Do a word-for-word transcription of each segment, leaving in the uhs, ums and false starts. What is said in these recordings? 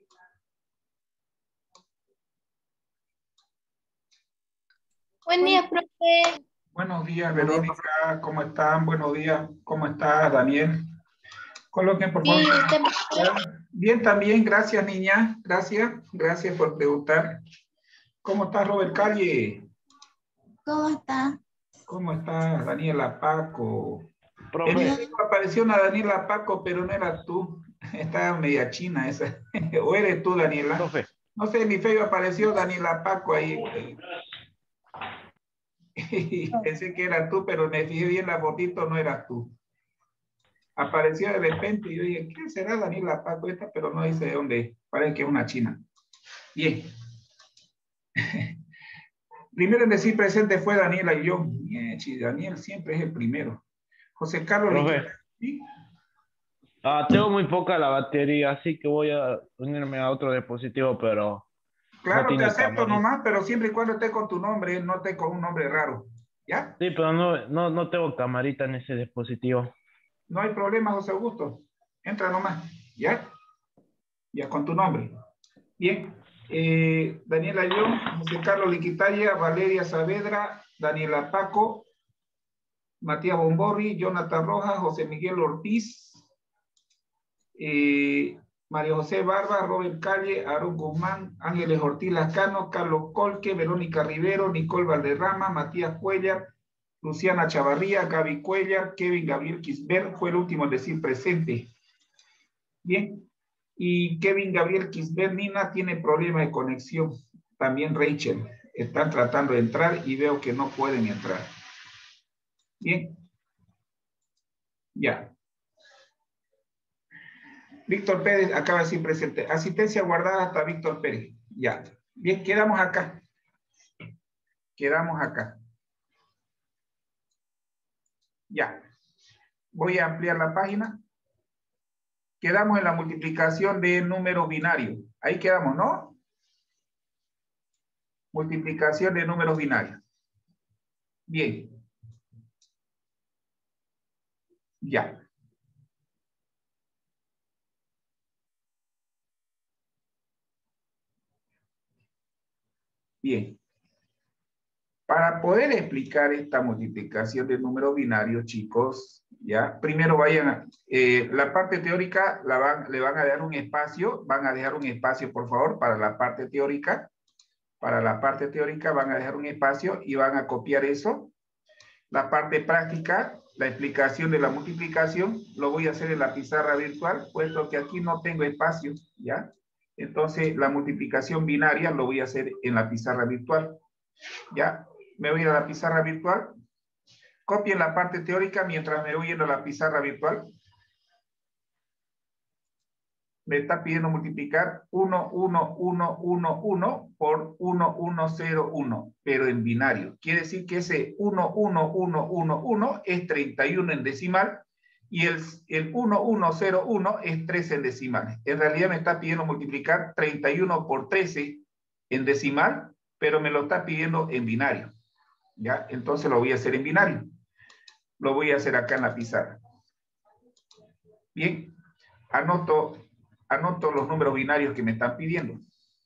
Buen día, profe. Buenos días, Verónica. ¿Cómo están? Buenos días. ¿Cómo estás, Daniel? Coloquen, por favor. Bien, también. Gracias, niña. Gracias. Gracias por preguntar. ¿Cómo está Robert Calle? ¿Cómo está? ¿Cómo está Daniela Paco? Profe. En el video apareció una Daniela Paco, pero no eras tú. Estaba media china esa. ¿O eres tú, Daniela? Profe. No sé, en mi Facebook apareció Daniela Paco ahí. Y pensé que era tú, pero me fijé bien la fotito, no eras tú. Apareció de repente y yo dije, ¿qué será Daniela Paco esta? Pero no dice de dónde. Parece que es una china. Bien. Primero en decir presente fue Daniela y yo. Bien, sí, Daniel siempre es el primero. José Carlos. Profe. ¿Sí? Ah, tengo muy poca la batería, así que voy a unirme a otro dispositivo, pero Claro, no te tiene acepto camarita. nomás, pero siempre y cuando esté con tu nombre, no esté con un nombre raro. ¿Ya? Sí, pero no, no, no tengo camarita en ese dispositivo. No hay problema, José Augusto. Entra nomás. ¿Ya? Ya con tu nombre. Bien. Eh, Daniela Ayón, José Carlos Liquitaya, Valeria Saavedra, Daniela Paco, Matías Bomborri, Jonathan Rojas, José Miguel Ortiz, eh, María José Barba, Robert Calle, Aarón Guzmán, Ángeles Ortiz Lascano, Carlos Colque, Verónica Rivero, Nicole Valderrama, Matías Cuellar, Luciana Chavarría, Gaby Cuellar, Kevin Gabriel Quisbert, fue el último en decir presente. Bien. Y Kevin Gabriel Quisbert Nina tiene problemas de conexión. También Rachel. Están tratando de entrar y veo que no pueden entrar. Bien. Ya. Víctor Pérez acaba de decir presente. Asistencia guardada hasta Víctor Pérez. Ya. Bien, quedamos acá. Quedamos acá. Ya. Voy a ampliar la página. Quedamos en la multiplicación de números binarios. Ahí quedamos, ¿no? Multiplicación de números binarios. Bien. Ya. Bien. Para poder explicar esta multiplicación de números binarios, chicos, ya, primero vayan a, eh, la parte teórica la van, le van a dar un espacio, van a dejar un espacio, por favor, para la parte teórica. Para la parte teórica van a dejar un espacio y van a copiar eso. La parte práctica, la explicación de la multiplicación, lo voy a hacer en la pizarra virtual, puesto que aquí no tengo espacio, ¿ya? Entonces, la multiplicación binaria lo voy a hacer en la pizarra virtual, ¿ya? Me voy a ir a la pizarra virtual. Copien la parte teórica mientras me voy yendo a la pizarra virtual. Me está pidiendo multiplicar uno, uno, uno, uno, uno por uno, uno, cero, uno, pero en binario. Quiere decir que ese uno, uno, uno, uno, uno es treinta y uno en decimal y el, el uno, uno, cero, uno es trece en decimal. En realidad me está pidiendo multiplicar treinta y uno por trece en decimal, pero me lo está pidiendo en binario. ¿Ya? Entonces lo voy a hacer en binario. Lo voy a hacer acá en la pizarra. Bien. Anoto, anoto los números binarios que me están pidiendo.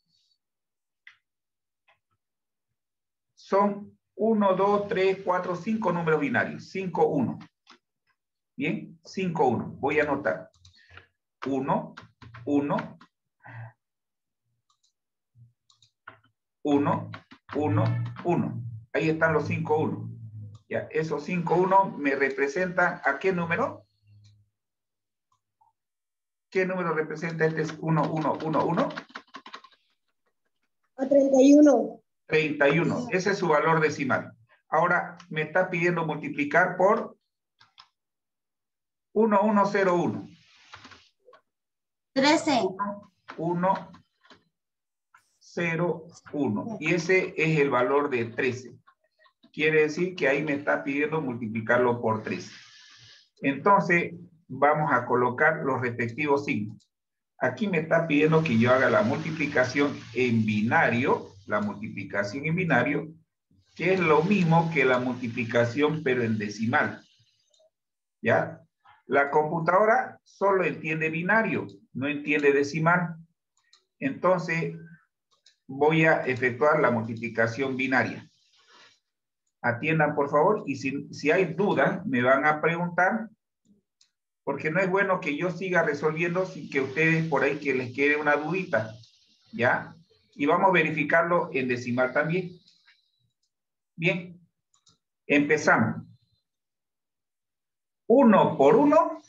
Son uno, dos, tres, cuatro, cinco números binarios. cinco, uno. Bien. cinco, uno. Voy a anotar. uno, uno. uno, uno, uno. Ahí están los cinco, uno. Ya, esos cinco, uno me representan ¿a qué número? ¿Qué número representa este es uno, uno, uno, uno? A treinta y uno. treinta y uno. Ese es su valor decimal. Ahora me está pidiendo multiplicar por uno, uno, cero, uno. trece. uno, cero, uno. Y ese es el valor de trece. Quiere decir que ahí me está pidiendo multiplicarlo por trece. Entonces, vamos a colocar los respectivos signos. Aquí me está pidiendo que yo haga la multiplicación en binario, la multiplicación en binario, que es lo mismo que la multiplicación pero en decimal. ¿Ya? La computadora solo entiende binario, no entiende decimal. Entonces, voy a efectuar la multiplicación binaria. Atiendan, por favor, y si, si hay dudas, me van a preguntar, porque no es bueno que yo siga resolviendo sin que ustedes por ahí que les quede una dudita, ¿ya? Y vamos a verificarlo en decimal también. Bien, empezamos. Uno por uno.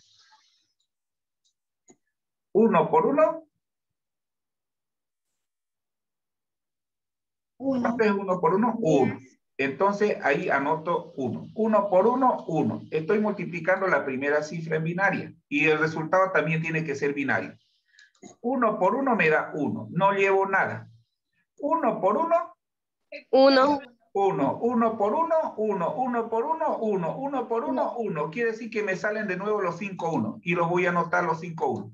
Uno por uno. Uno. ¿Cuánto es uno por uno? Uno. Entonces ahí anoto uno. Uno por uno, uno. Estoy multiplicando la primera cifra en binaria. Y el resultado también tiene que ser binario. Uno por uno me da uno. No llevo nada. Uno por uno. Uno. Uno. Uno por uno, uno. Uno por uno, uno. Uno por uno, uno. Quiere decir que me salen de nuevo los cinco uno. Y los voy a anotar los cinco uno.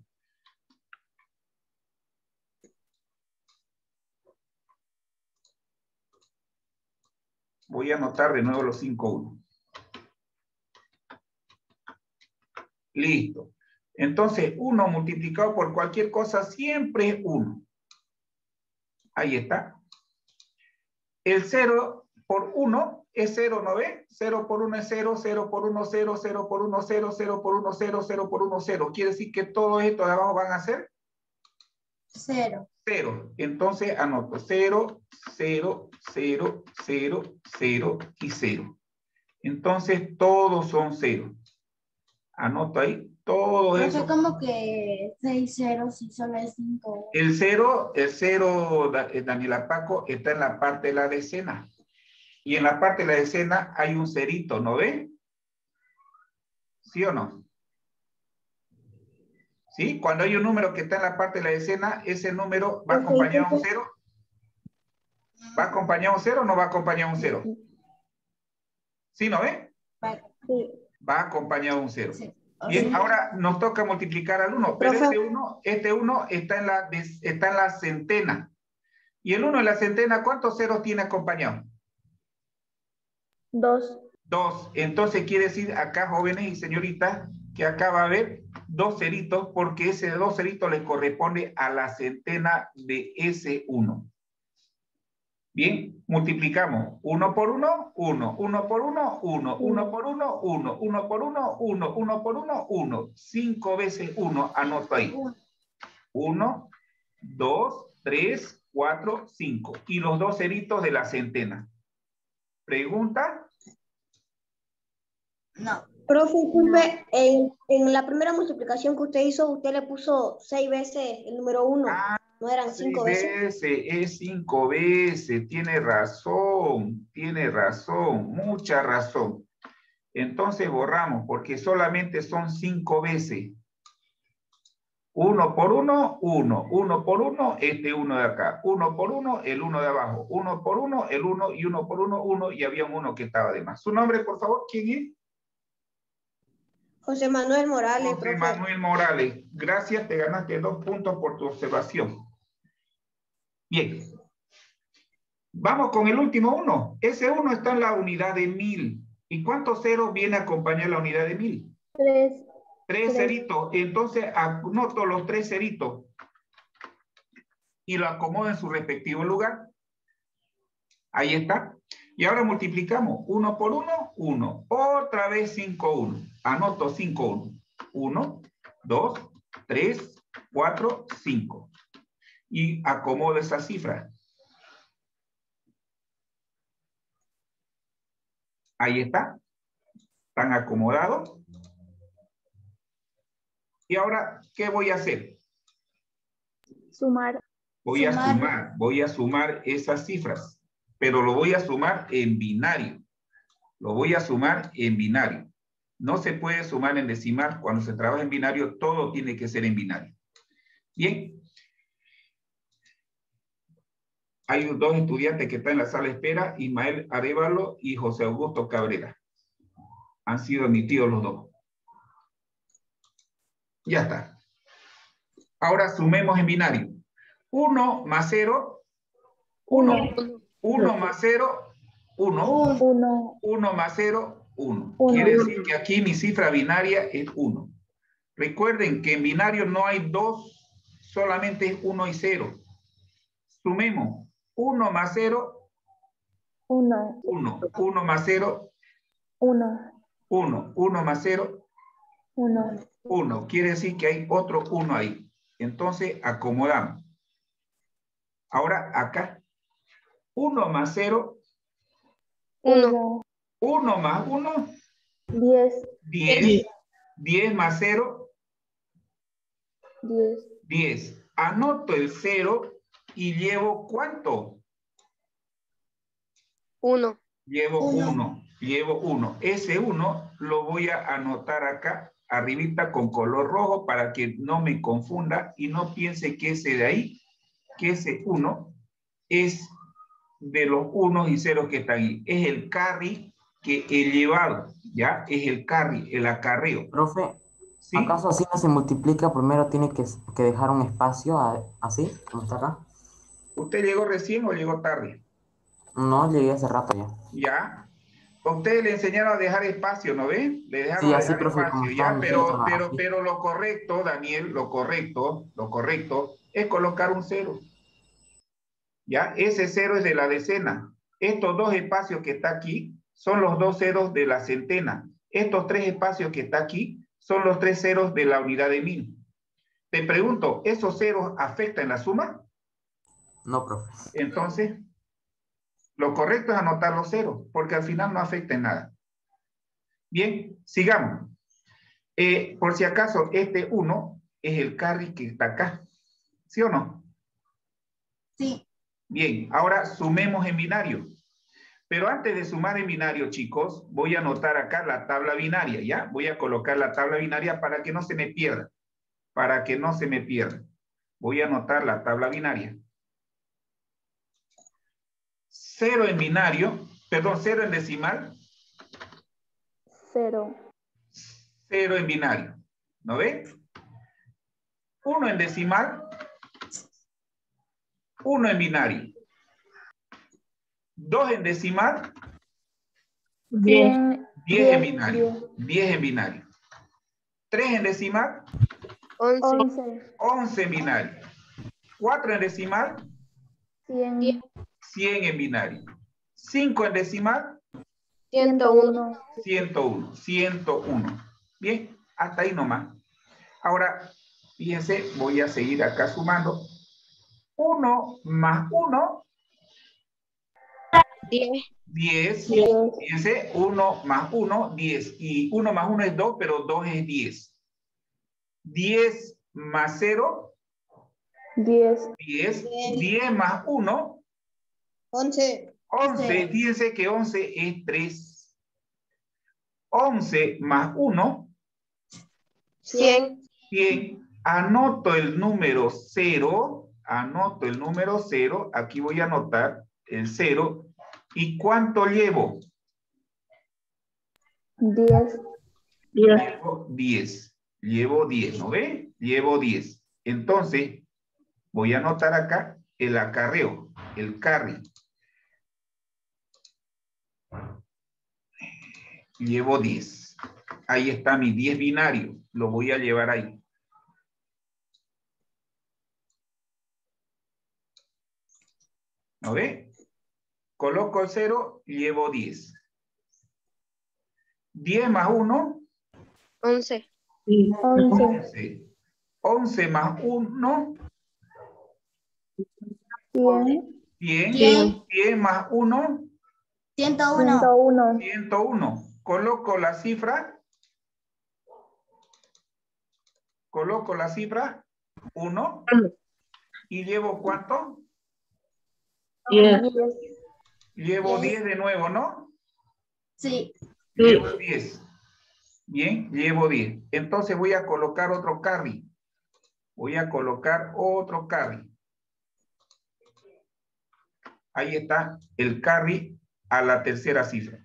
Voy a anotar de nuevo los cinco uno. Listo. Entonces, uno multiplicado por cualquier cosa siempre es uno. Ahí está. El cero por uno es cero, ¿no ve? cero por uno es cero, cero por uno, cero, cero por uno, cero, cero por uno, cero, cero por uno, cero. Quiere decir que todo esto de abajo van a ser Cero. cero. Entonces anoto cero, cero, cero, cero, cero y cero. Entonces todos son cero. Anoto ahí todo No eso. sé cómo que seis ceros y solo es cinco. El cero, el cero, Daniela Paco, está en la parte de la decena. Y en la parte de la decena hay un cerito, ¿no ve? ¿Sí o no? ¿Sí? Cuando hay un número que está en la parte de la decena, ese número va acompañado de un cero. ¿Va acompañado de un cero o no va acompañado de un cero? ¿Sí, no ve? Sí. Va acompañado de un cero. Sí. Bien, Sí. ahora nos toca multiplicar al uno, pero este uno, este uno está en la, está en la centena. Y el uno en la centena, ¿cuántos ceros tiene acompañado? Dos. Dos. Entonces quiere decir acá, jóvenes y señoritas, que acá va a haber dos ceritos, porque ese dos ceritos le corresponde a la centena de ese uno. Bien, multiplicamos. Uno por uno, uno. Uno por uno, uno. Uno por uno, uno. Uno por uno, uno. Uno por uno, uno. Cinco veces uno, anoto ahí. Uno, dos, tres, cuatro, cinco. Y los dos ceritos de la centena. ¿Pregunta? No. Profe, disculpe, en, en la primera multiplicación que usted hizo, usted le puso seis veces el número uno. Ah, ¿No eran cinco veces? veces, es cinco veces, tiene razón, tiene razón, mucha razón. Entonces borramos, porque solamente son cinco veces. Uno por uno, uno. Uno por uno, este uno de acá. Uno por uno, el uno de abajo. Uno por uno, el uno, y uno por uno, uno, y había uno que estaba de más. ¿Su nombre, por favor? ¿Quién es? José Manuel Morales, José profe. Manuel Morales. Gracias, te ganaste dos puntos por tu observación. Bien. Vamos con el último uno. Ese uno está en la unidad de mil. ¿Y cuántos ceros viene a acompañar la unidad de mil? Tres. Tres ceritos. Entonces anoto los tres ceritos y lo acomodo en su respectivo lugar. Ahí está. Y ahora multiplicamos. Uno por uno, uno. Otra vez cinco, uno. Anoto cinco, uno. Uno, dos, tres, cuatro, cinco. Y acomodo esa cifra. Ahí está. Están acomodados. Y ahora, ¿qué voy a hacer? Sumar. Voy a Sumar. sumar, voy a sumar esas cifras, pero lo voy a sumar en binario. Lo voy a sumar en binario. No se puede sumar en decimal. Cuando se trabaja en binario, todo tiene que ser en binario. Bien. Hay dos estudiantes que están en la sala de espera, Ismael Arevalo y José Augusto Cabrera. Han sido admitidos los dos. Ya está. Ahora sumemos en binario. uno más cero, uno. uno más cero, uno. Uno. uno más cero, uno. Uno. Quiere decir que aquí mi cifra binaria es uno. Recuerden que en binario no hay dos, solamente es uno y cero. Sumemos. uno más cero, Uno. uno. uno más cero, Uno. uno. uno más cero, Uno. uno. Quiere decir que hay otro uno ahí. Entonces, acomodamos. Ahora, acá. uno más cero, Uno. uno más uno, Diez. diez. diez más cero, Diez. diez. Anoto el cero y llevo ¿cuánto? Uno. Llevo Uno. uno. Llevo uno. Ese uno lo voy a anotar acá, arribita con color rojo para que no me confunda y no piense que ese de ahí, que ese uno es de los unos y ceros que están ahí. Es el carry que he llevado, ¿ya? Es el carry, el acarreo. Profe, ¿Sí? ¿acaso así no se multiplica? Primero tiene que, que dejar un espacio a- así, como está acá. ¿Usted llegó recién o llegó tarde? No, llegué hace rato ya. ¿Ya? A ustedes le enseñaron a dejar espacio, ¿no ven? Le dejaron Sí, a así, dejar profe, como espacio, están ¿ya? mis Pero, letras pero, así. pero lo correcto, Daniel, lo correcto, lo correcto es colocar un cero. ¿Ya? Ese cero es de la decena. Estos dos espacios que está aquí son los dos ceros de la centena. Estos tres espacios que está aquí son los tres ceros de la unidad de mil. Te pregunto, ¿esos ceros afectan la suma? No, profe. Entonces, lo correcto es anotar los ceros, porque al final no afecta en nada. Bien, sigamos. Eh, por si acaso, este uno es el carry que está acá. ¿Sí o no? Sí. Bien, ahora sumemos en binario. Pero antes de sumar en binario, chicos, voy a anotar acá la tabla binaria, ¿ya? Voy a colocar la tabla binaria para que no se me pierda. Para que no se me pierda. Voy a anotar la tabla binaria. Cero en binario, perdón, cero en decimal. Cero. Cero en binario. ¿No ven? Uno en decimal. Uno en binario. Dos en decimal. Cien. Diez en binario. Diez en binario. Tres en decimal. Once. Once. Once en binario. Cuatro en decimal. Cien. Cien en binario. Cinco en decimal. Ciento uno. Ciento uno. Ciento uno. Bien, hasta ahí nomás. Ahora, fíjense, voy a seguir acá sumando. Uno más uno. Diez. diez. Diez. Fíjense, uno más uno, diez. Y uno más uno es dos, pero dos es diez. diez más cero, Diez. diez. diez más uno, Once. once. Fíjense que once es tres. once más uno, Cien. cien. Anoto el número cero. Anoto el número cero. Aquí voy a anotar el cero. ¿Y cuánto llevo? Diez. Llevo diez. Llevo diez, ¿no ve? Llevo diez. Entonces, voy a anotar acá el acarreo, el carry. Llevo diez. Ahí está mi diez binario. Lo voy a llevar ahí. ¿No ve? Coloco el cero, llevo diez. diez más uno, Once. Once. once. once más uno, Cien. cien. Cien. cien más uno, Ciento Ciento uno. uno. ciento uno. Coloco la cifra. Coloco la cifra uno. ¿Y llevo cuánto? Diez. Llevo Diez. diez de nuevo, ¿no? Sí. Llevo diez. Bien, llevo diez. Entonces voy a colocar otro carry. Voy a colocar otro carry. Ahí está el carry a la tercera cifra.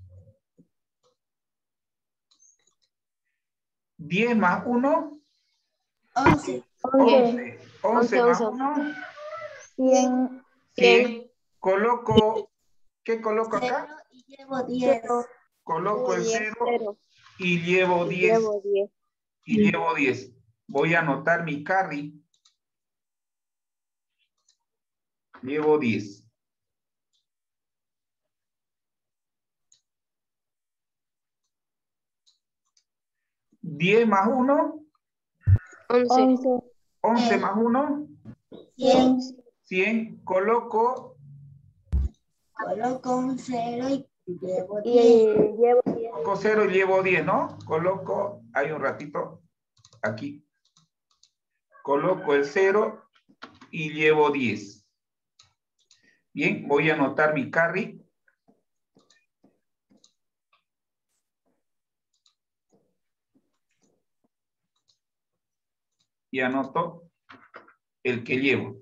diez más uno. Once. Once. once. once más Once. uno. Cien. cien. Coloco, ¿qué coloco acá? Cero y llevo diez. Coloco el Diez. cero Cero. y llevo diez. Llevo diez. Y llevo diez. Voy a anotar mi carry. llevo diez. diez más uno, once. once más uno, cien. cien. Coloco, Coloco un cero y llevo Y diez. llevo coloco cero y llevo diez, ¿no? Coloco, hay un ratito, aquí. Coloco el cero y llevo diez. Bien, voy a anotar mi carry. Y anoto el que llevo.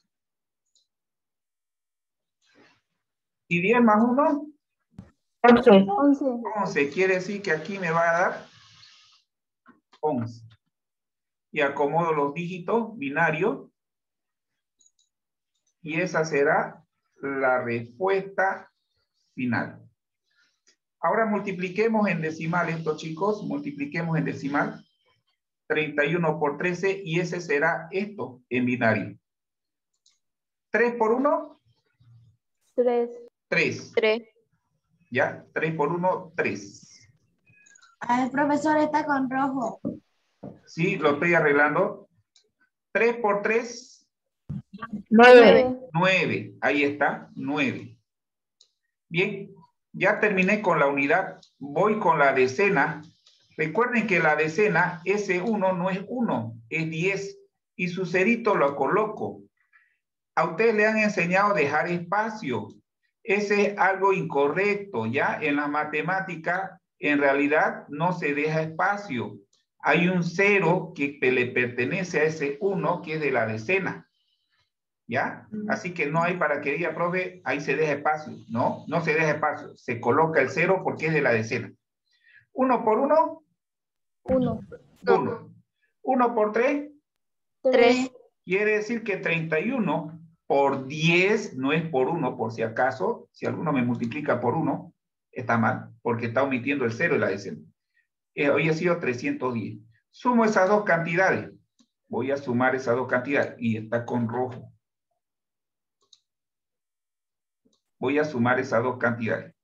¿Y diez más uno? once. once. Quiere decir que aquí me va a dar once. Y acomodo los dígitos binarios. Y esa será la respuesta final. Ahora multipliquemos en decimal esto, chicos. Multipliquemos en decimal. treinta y uno por trece. Y ese será esto en binario. tres por uno. tres. tres. tres. ¿Ya? tres por uno, tres. Ah, el profesor está con rojo. Sí, lo estoy arreglando. tres por tres. nueve. nueve. Ahí está, nueve. Bien, ya terminé con la unidad. Voy con la decena. Recuerden que la decena, ese uno no es uno, es diez. Y su cerito lo coloco. A ustedes le han enseñado a dejar espacio. Ese es algo incorrecto, ¿ya? En la matemática, en realidad, no se deja espacio. Hay un cero que le pertenece a ese uno, que es de la decena. ¿Ya? Así que no hay para que diga, profe, ahí se deja espacio. No, no se deja espacio. Se coloca el cero porque es de la decena. Uno por uno. uno. Uno. Uno por tres. tres. Quiere decir que treinta y uno por diez no es por uno, por si acaso. Si alguno me multiplica por uno, está mal, porque está omitiendo el cero y la decena. Eh, hoy ha sido trescientos diez. Sumo esas dos cantidades. Voy a sumar esas dos cantidades y está con rojo. Voy a sumar esas dos cantidades.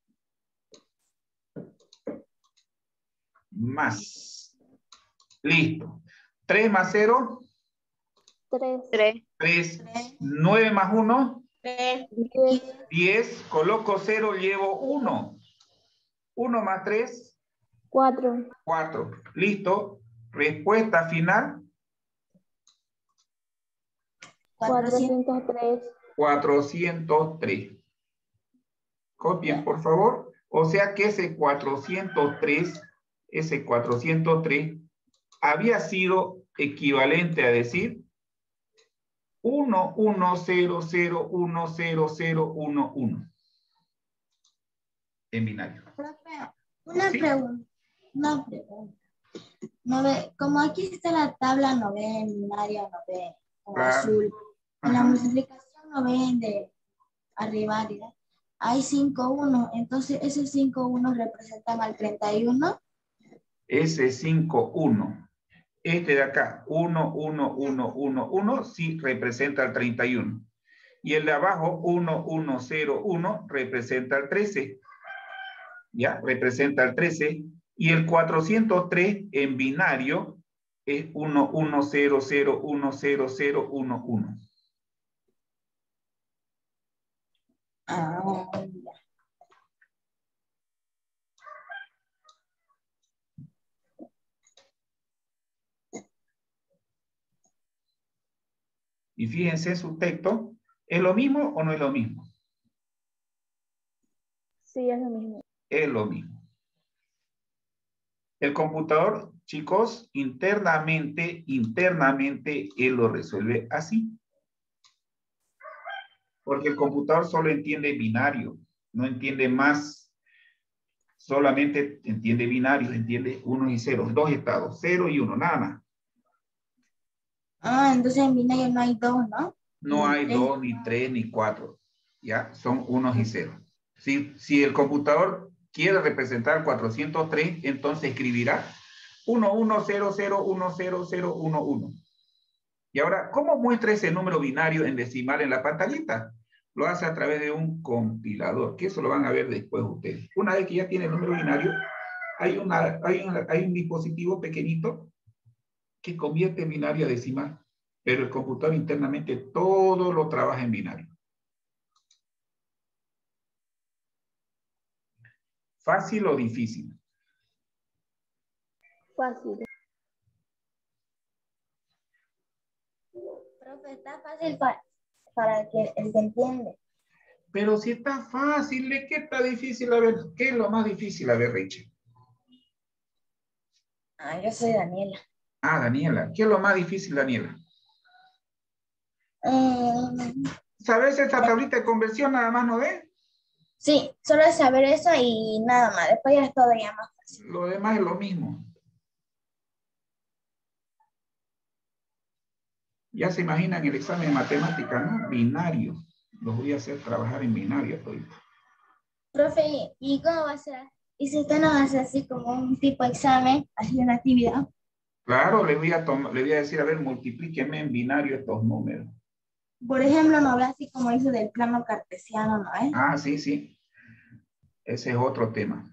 Más. Listo. tres más cero. tres. tres. nueve más uno. tres. diez. Coloco cero, llevo uno. uno más tres. cuatro. cuatro. Listo. Respuesta final. cuatrocientos tres. cuatrocientos tres. Copien, por favor. O sea que ese cuatrocientos tres, ese cuatrocientos tres había sido equivalente a decir uno uno cero cero uno cero cero uno uno en binario. Una Sí. pregunta. Una pregunta. No ve, como aquí está la tabla, no ve en binario, no ve como Claro. azul. En la Ajá. multiplicación no ven de arriba, ¿verdad? Hay cinco uno, entonces esos cinco unos representan al treinta y uno. Ese cinco uno. Este de acá, uno uno uno uno uno, sí representa el treinta y uno. Y el de abajo, uno uno cero uno, representa el trece. ¿Ya? Representa el trece. Y el cuatrocientos tres en binario es uno uno cero cero uno cero cero uno uno. Ah, ya. Y fíjense su texto, ¿es lo mismo o no es lo mismo? Sí, es lo mismo. Es lo mismo. El computador, chicos, internamente, internamente, él lo resuelve así. Porque el computador solo entiende binario, no entiende más. Solamente entiende binarios, entiende unos y ceros, dos estados, cero y uno, nada más. Ah, entonces en binario no hay dos, ¿no? No Ni hay tres. dos, ni tres, ni cuatro. ¿Ya? Son unos y ceros. Si, si el computador quiere representar cuatrocientos tres, entonces escribirá uno uno cero cero uno cero cero uno uno. Y ahora, ¿cómo muestra ese número binario en decimal en la pantallita? Lo hace a través de un compilador, que eso lo van a ver después ustedes. Una vez que ya tiene el número binario, hay, una, hay, una, hay un dispositivo pequeñito que convierte en binario a decimal, pero el computador internamente todo lo trabaja en binario. ¿Fácil o difícil? Fácil. Profe, está fácil para, para que el que entiende. Pero si está fácil, ¿de qué está difícil? A ver, ¿qué es lo más difícil? A ver, Rachel. Ah, yo soy Daniela. Ah, Daniela. ¿Qué es lo más difícil, Daniela? Eh, ¿Sabes esta tablita de conversión nada más, no ve? sí, solo es saber eso y nada más. Después ya es todo ya más fácil. Lo demás es lo mismo. Ya se imaginan el examen de matemática, ¿no? Binario. Los voy a hacer trabajar en binario ahorita. Profe, ¿y cómo va a ser? ¿Y si usted nos hace así como un tipo de examen, así una actividad? Claro, le voy a, le voy a decir, a ver, multiplíqueme en binario estos números. Por ejemplo, no habla así como hizo del plano cartesiano, ¿no es? Ah, sí, sí. Ese es otro tema.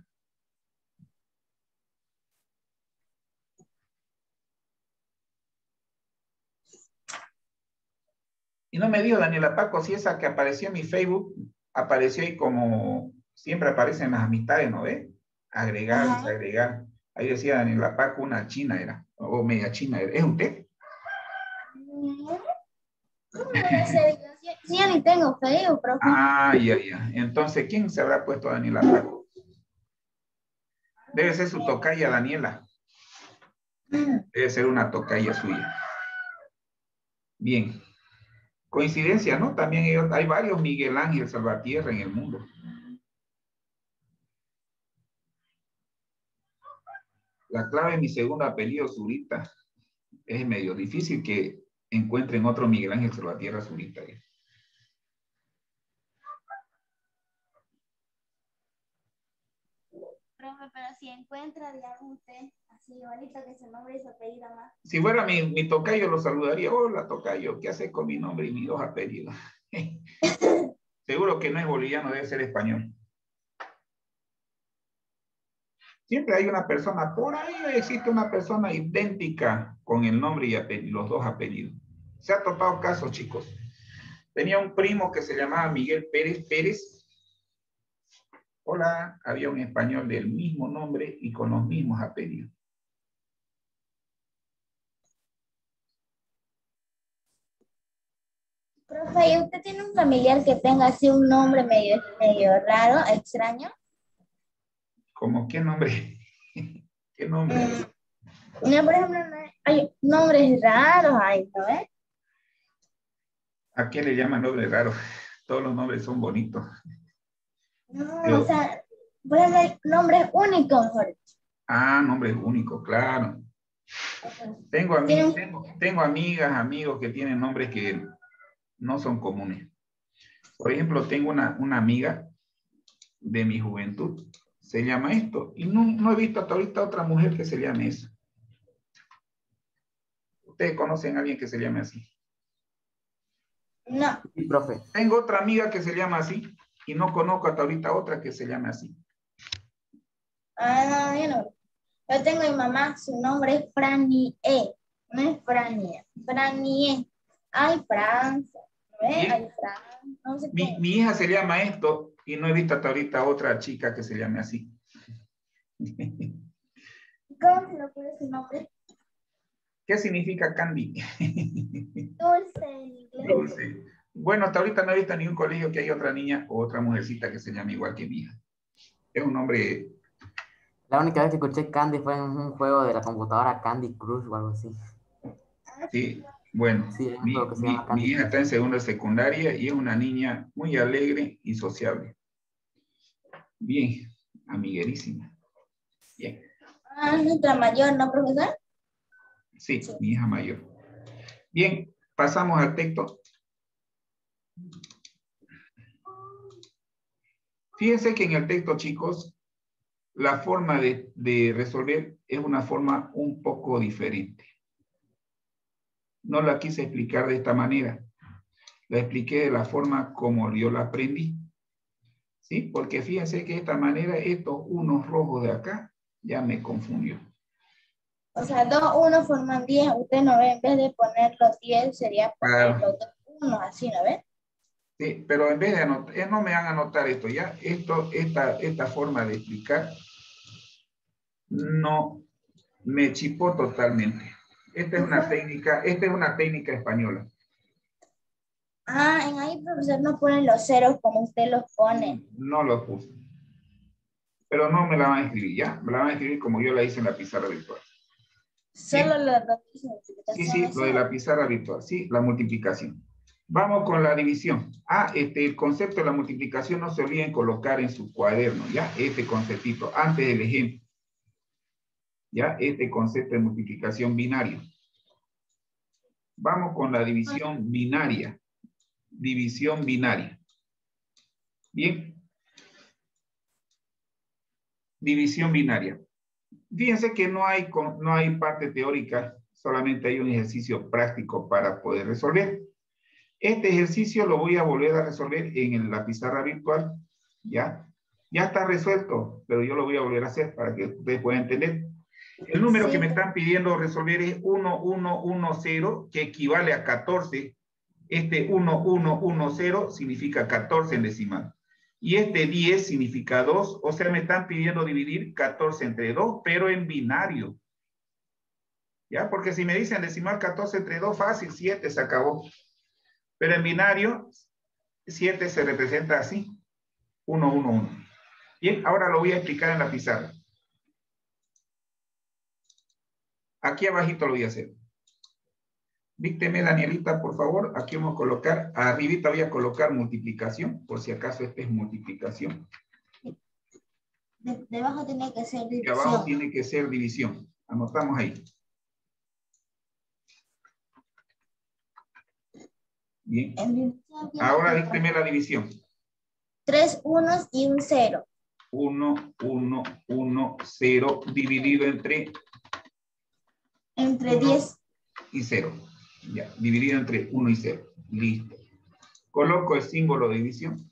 Y no me dijo Daniela Paco si esa que apareció en mi Facebook, apareció ahí como siempre aparecen las amistades, ¿no ve? Agregar, Ajá. desagregar. Ahí decía Daniela Paco, una china era, o media china era. ¿Es usted? ¿Cómo voy a hacer yo? Si, si yo ni tengo Facebook, profe. Ah, ya, ya. Entonces, ¿quién se habrá puesto a Daniela Paco? Debe ser su tocaya Daniela. Debe ser una tocaya suya. Bien. Coincidencia, ¿no? También hay, hay varios Miguel Ángel Salvatierra en el mundo. La clave de mi segundo apellido, Zurita. Es medio difícil que encuentren otro Miguel Ángel Salvatierra Zurita. ¿eh? Profe, pero si encuentra, digamos, usted, así igualito que su nombre y su apellido más. Si fuera mi, mi tocayo, lo saludaría. Hola, tocayo, ¿qué hace con mi nombre y mis dos apellidos? Seguro que no es boliviano, debe ser español. Siempre hay una persona, por ahí existe una persona idéntica con el nombre y apellido, los dos apellidos. Se ha topado casos, chicos. Tenía un primo que se llamaba Miguel Pérez Pérez. Hola, había un español del mismo nombre y con los mismos apellidos. Profe, ¿y usted tiene un familiar que tenga así un nombre medio, medio raro, extraño? ¿Cómo qué nombre? ¿Qué nombre? Mm, no, por ejemplo, no hay, hay nombres raros ahí, ¿no ves? ¿A qué le llaman nombre raro? Todos los nombres son bonitos. No, Pero, o sea, por ejemplo, hay nombres únicos, mejor. ah, nombres únicos, claro. Tengo, ami tengo, tengo amigas, amigos que tienen nombres que no son comunes. Por ejemplo, tengo una, una amiga de mi juventud, se llama esto, y no, no he visto hasta ahorita otra mujer que se llame eso. ¿Ustedes conocen a alguien que se llame así? No. Sí, profe. Tengo otra amiga que se llama así, y no conozco hasta ahorita otra que se llame así. Ah, no, yo no. Yo tengo a mi mamá, su nombre es Franie, no es Frania, Franie. Ay, Francia, ¿no ves? Ay, Fran, no sé mi, mi hija se llama esto, y no he visto hasta ahorita otra chica que se llame así. ¿Cómo se le ocurre su nombre? ¿Qué significa Candy? Dulce en inglés. Dulce. Bueno, hasta ahorita no he visto en ningún colegio que haya otra niña o otra mujercita que se llame igual que mi hija. Es un nombre... La única vez que escuché Candy fue en un juego de la computadora Candy Crush o algo así. Sí, bueno, Sí, hay un mi, juego que se mi, llama mi Candy hija Crush. está en segunda secundaria y es una niña muy alegre y sociable. Bien, amiguerísima. Bien. Ah, nuestra mayor, ¿no, profesor? Sí, mi hija mayor. Bien, pasamos al texto. Fíjense que en el texto, chicos, la forma de, de resolver es una forma un poco diferente. no la quise explicar de esta manera. La expliqué de la forma como yo la aprendí. ¿Sí? Porque fíjense que de esta manera estos unos rojos de acá ya me confundió. O sea, dos unos forman diez. Usted no ve, en vez de poner los diez, sería poner Claro. los dos unos, así, ¿no ve? Sí, pero en vez de anotar, eh, no me van a anotar esto ya. Esto, esta, esta forma de explicar no me chipó totalmente. Esta es una técnica, esta es una técnica española. Ah, en ahí, profesor, no ponen los ceros como usted los pone. No lo puse. Pero no me la van a escribir, ¿ya? Me la van a escribir como yo la hice en la pizarra virtual. Solo Bien. los dos Sí, multiplicación. sí, eso. lo de la pizarra virtual, sí, la multiplicación. Vamos con la división. Ah, este, el concepto de la multiplicación no se olviden colocar en su cuaderno, ¿ya? Este conceptito, antes del ejemplo. ¿Ya? Este concepto de multiplicación binaria. Vamos con la división binaria. División binaria. Bien. División binaria. Fíjense que no hay, no hay parte teórica, solamente hay un ejercicio práctico para poder resolver. Este ejercicio lo voy a volver a resolver en la pizarra virtual, ¿ya? Ya está resuelto, pero yo lo voy a volver a hacer para que ustedes puedan entender. El número Sí. que me están pidiendo resolver es uno uno uno cero, que equivale a catorce. Este uno uno uno cero significa catorce en decimal. Y este diez significa dos, o sea, me están pidiendo dividir catorce entre dos, pero en binario. ¿Ya? Porque si me dicen decimal catorce entre dos, fácil, siete se acabó. Pero en binario, siete se representa así, uno uno uno. Bien, ahora lo voy a explicar en la pizarra. Aquí abajito lo voy a hacer. Dícteme, Danielita, por favor. Aquí vamos a colocar, arribita voy a colocar multiplicación, por si acaso este es multiplicación. De, debajo tiene que ser Y división. abajo tiene que ser división. Anotamos ahí. Bien. En división tiene Ahora que dícteme la división. tres unos y un cero. uno, uno, uno, cero, dividido entre Entre uno diez. y cero. Ya, dividido entre uno y cero. Listo. Coloco el símbolo de división.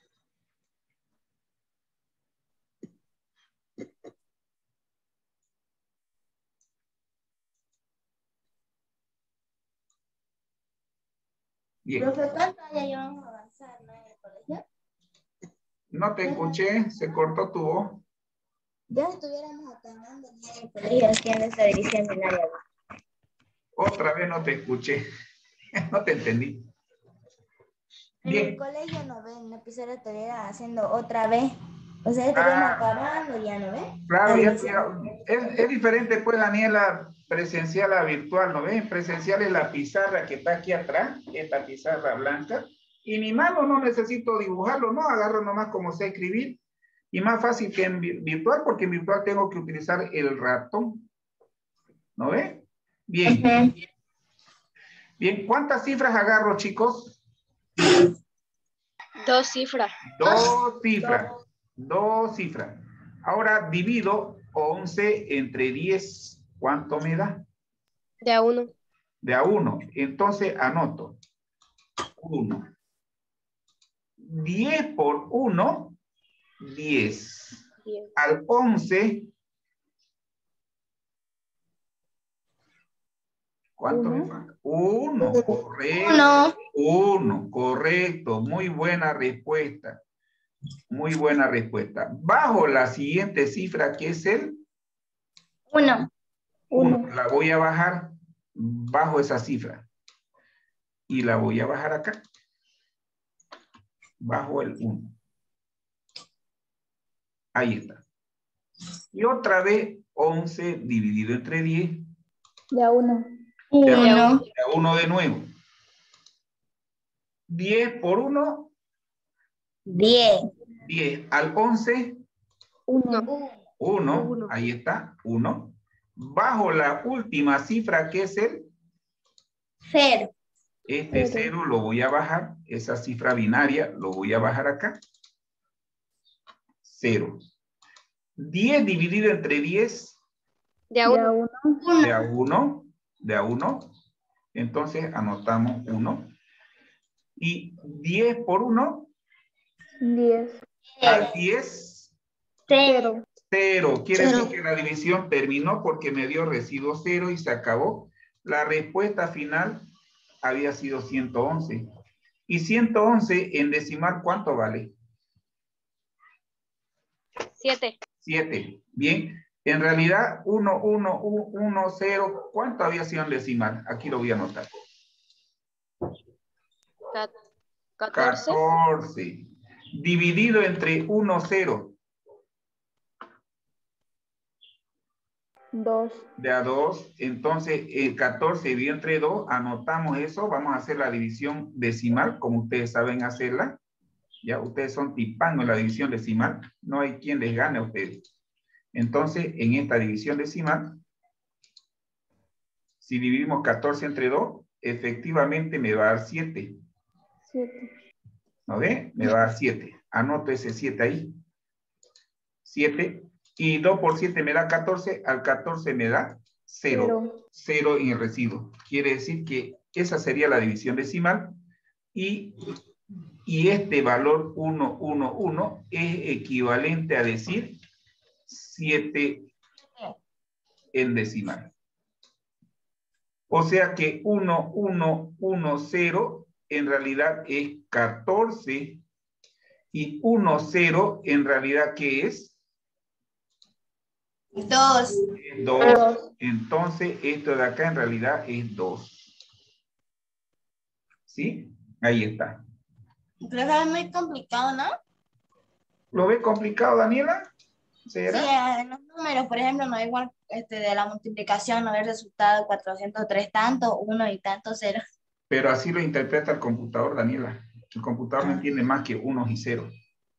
Bien. Profe, ¿cuánto ya llevamos a avanzar, ¿no? En el colegio. No te escuché, se cortó tu voz. Ya estuviéramos acabando ya en el colegio haciendo esta división binaria. Otra vez no te escuché. No te entendí. En Bien. el colegio no ven, la pizarra estuviera haciendo otra vez. O sea, estaríamos Ah, acabando ya, ¿no ven? claro, La ya, división. ya, es, es diferente pues, Daniela, presencial a virtual, ¿no ven? Presencial es la pizarra que está aquí atrás, esta pizarra blanca, y mi mano no necesito dibujarlo, no, agarro nomás como sé escribir, y más fácil que en virtual, porque en virtual tengo que utilizar el ratón, ¿no ven? Bien. Uh-huh. Bien, ¿cuántas cifras agarro, chicos? Dos cifras. Dos cifras, dos cifras. Ahora divido once entre diez. ¿Cuánto me da? De a uno. De a uno. Entonces anoto. uno. diez por uno, diez. Diez. Al once, ¿cuánto me falta? uno, correcto. Uno. uno, correcto. Muy buena respuesta. Muy buena respuesta. Bajo la siguiente cifra, que es el Uno. uno, la voy a bajar bajo esa cifra. Y la voy a bajar acá. Bajo el uno. Ahí está. Y otra vez, once dividido entre diez. De a uno. De a Uno. de a uno de nuevo. diez por uno. Diez. diez. Al once. Uno. uno. Uno. Ahí está. uno. Bajo la última cifra, que es el Cero. Este cero lo voy a bajar, esa cifra binaria lo voy a bajar acá. cero. diez dividido entre diez. De a uno. De a uno. De a uno. Entonces anotamos uno. Y diez por uno. diez. Al diez. Cero. Cero. Quiere Cero. decir que la división terminó porque me dio residuo cero y se acabó. La respuesta final había sido ciento once. Y ciento once en decimal, ¿cuánto vale? Siete. siete. Bien. En realidad, uno, uno, uno, cero. ¿Cuánto había sido en decimal? Aquí lo voy a anotar. Catorce. catorce. Dividido entre uno, cero. Dos. De a dos. Entonces, el catorce dividido entre dos. Anotamos eso. Vamos a hacer la división decimal, como ustedes saben hacerla. Ya, ustedes son tipangos en la división decimal. No hay quien les gane a ustedes. Entonces, en esta división decimal, si dividimos catorce entre dos, efectivamente me va a dar siete. Siete. ¿No ve? Me va a dar siete. Anoto ese siete ahí. siete. Y dos por siete me da catorce. Al catorce me da cero. cero en el residuo. Quiere decir que esa sería la división decimal. Y, y este valor uno, uno, uno es equivalente a decir siete en decimal. O sea que uno, uno, uno, cero en realidad es catorce y uno, cero en realidad ¿qué es? Dos. dos. Entonces esto de acá en realidad es dos. ¿Sí? Ahí está. Creo que es muy complicado, ¿no? ¿Lo ve complicado, Daniela? ¿Será? Sí, en los números, por ejemplo, no es igual este, de la multiplicación, no ve el resultado cuatrocientos tres tanto, uno y tanto, cero. Pero así lo interpreta el computador, Daniela. El computador no Ah. entiende más que unos y ceros.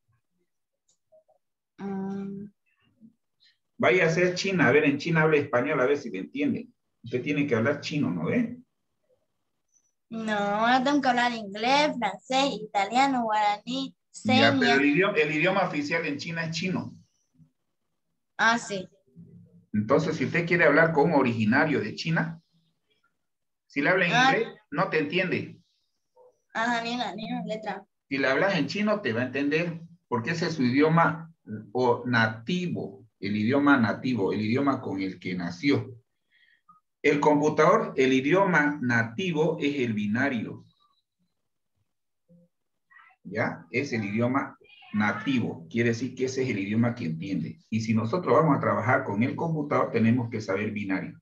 Mm. Vaya a ser China, a ver, en China habla español, a ver si me entiende. Usted tiene que hablar chino, ¿no ve? No, yo tengo que hablar inglés, francés, italiano, guaraní, Ya, pero seña. el idioma, el idioma oficial en China es chino. Ah, sí. Entonces, si usted quiere hablar con un originario de China, si le habla en Ah, inglés, no te entiende. ajá, ni una, ni una letra. Si le hablas en chino, te va a entender, porque ese es su idioma o nativo, el idioma nativo, el idioma con el que nació. El computador, el idioma nativo es el binario. ¿Ya? Es el idioma nativo. Quiere decir que ese es el idioma que entiende. Y si nosotros vamos a trabajar con el computador, tenemos que saber binario.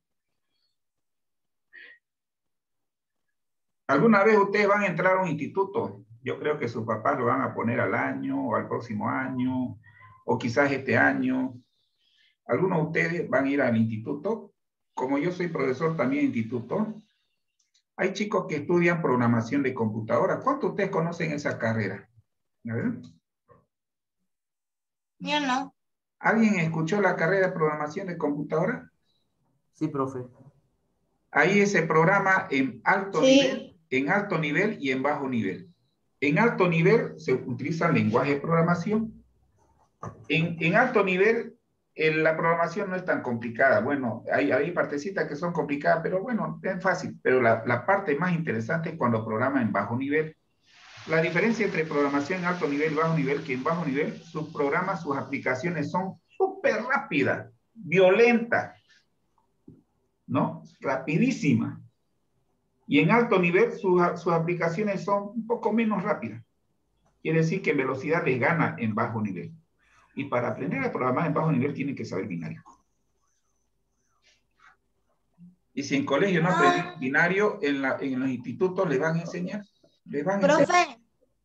¿Alguna vez ustedes van a entrar a un instituto? Yo creo que sus papás lo van a poner al año o al próximo año, o quizás este año. ¿Algunos de ustedes van a ir al instituto? Como yo soy profesor también de instituto, hay chicos que estudian programación de computadora. ¿Cuántos de ustedes conocen esa carrera? A ver. Yo no. ¿Alguien escuchó la carrera de programación de computadora? Sí, profe. Ahí se programa en alto Sí. nivel, en alto nivel y en bajo nivel. En alto nivel se utiliza el lenguaje de programación. En, en alto nivel, en la programación no es tan complicada. Bueno, hay, hay partecitas que son complicadas, pero bueno, es fácil. Pero la, la parte más interesante es cuando programa en bajo nivel. La diferencia entre programación en alto nivel y bajo nivel, que en bajo nivel sus programas, sus aplicaciones son súper rápidas, violentas, ¿no? Rapidísimas. Y en alto nivel sus, sus aplicaciones son un poco menos rápidas. Quiere decir que en velocidad les gana en bajo nivel. Y para aprender a programar en bajo nivel tienen que saber binario. Y si en colegio no aprenden binario, en, la, en los institutos les van a enseñar. Les van a enseñar. Profe,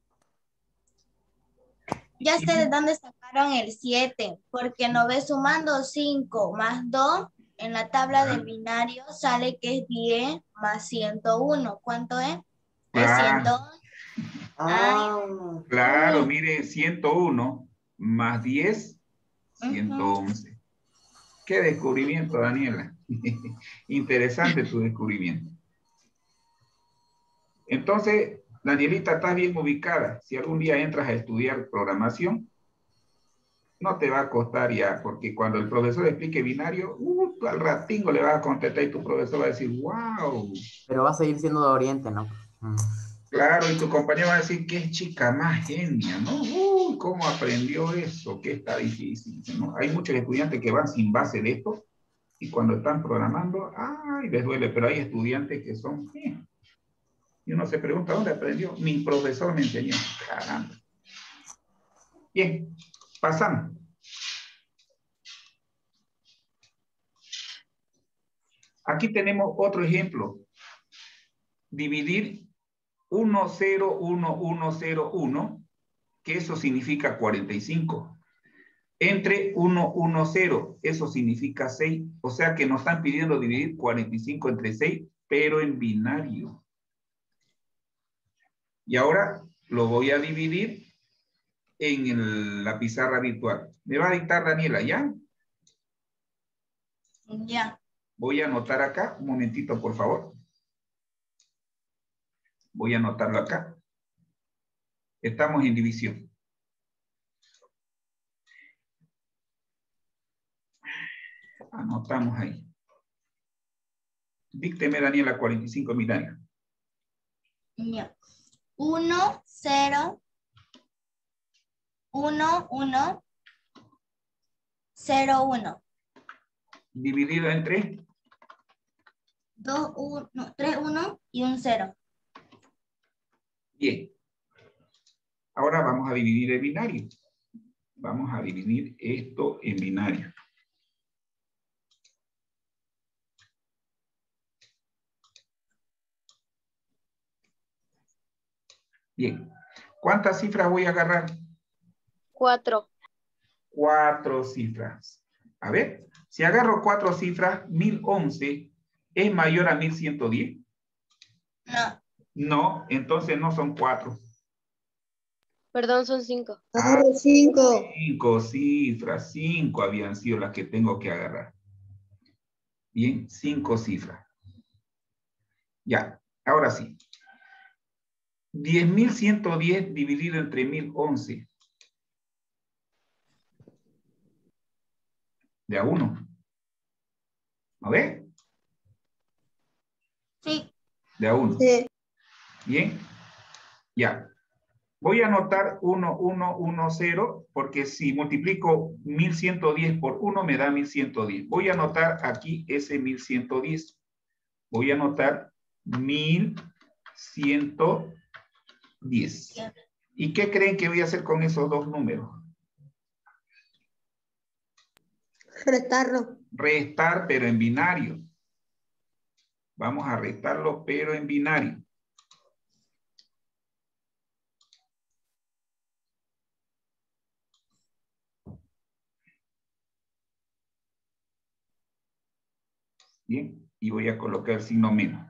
ya sé de dónde sacaron el siete, porque no ve sumando cinco más dos en la tabla del binario sale que es diez más ciento uno. ¿Cuánto es? Es ciento once. Ah, Claro, mire, ciento uno más diez, ciento once. ¿Qué descubrimiento, Daniela? Interesante tu descubrimiento. Entonces, Danielita, estás bien ubicada. Si algún día entras a estudiar programación, no te va a costar ya, porque cuando el profesor explique binario, uh, tú al ratingo le vas a contestar y tu profesor va a decir, wow. Pero va a seguir siendo de Oriente, ¿no? Mm. Claro, y tu compañero va a decir, qué chica más genia, ¿no? Uy, ¿cómo aprendió eso? Que está difícil, ¿no? Hay muchos estudiantes que van sin base de esto y cuando están programando, ay, les duele, pero hay estudiantes que son, eh. Y uno se pregunta, ¿dónde aprendió? Mi profesor me enseñó. Caramba. Bien, pasamos. Aquí tenemos otro ejemplo. Dividir uno, cero, uno, uno, cero, uno, que eso significa cuarenta y cinco. Entre uno, uno, cero, eso significa seis. O sea que nos están pidiendo dividir cuarenta y cinco entre seis, pero en binario. Y ahora lo voy a dividir en el- la pizarra virtual. ¿Me va a dictar Daniela ya? Ya. Voy a anotar acá, un momentito por favor. Voy a anotarlo acá. Estamos en división. Anotamos ahí. Dícteme, Daniela, cuarenta y cinco mil años. Ya. uno, cero, uno, uno, cero, uno. Dividido entre dos, uno, tres, uno y un cero. Bien. Ahora vamos a dividir el binario. Vamos a dividir esto en binario. Bien. ¿Cuántas cifras voy a agarrar? Cuatro. Cuatro cifras. A ver, si agarro cuatro cifras, mil once es mayor a mil ciento diez. No. No, entonces no son cuatro. Perdón, son cinco. Ah, cinco. cinco cifras, cinco habían sido las que tengo que agarrar. Bien, cinco cifras. Ya, ahora sí. diez mil ciento diez dividido entre mil once. De a uno. ¿A ver? Sí. De a uno. Sí. Bien. Ya. Voy a anotar uno, uno, uno, cero, porque si multiplico mil ciento diez por uno me da mil ciento diez. Voy a anotar aquí ese mil ciento diez. Voy a anotar mil ciento diez. ¿Y qué creen que voy a hacer con esos dos números? Restarlo. Restar, pero en binario. Vamos a restarlo, pero en binario. Bien, y voy a colocar el signo menos.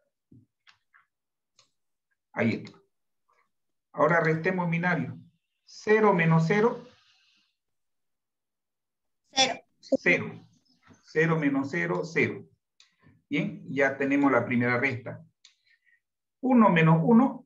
Ahí está. Ahora restemos binario. cero menos cero. Cero. cero. cero menos cero, cero. Bien, ya tenemos la primera resta. uno menos uno.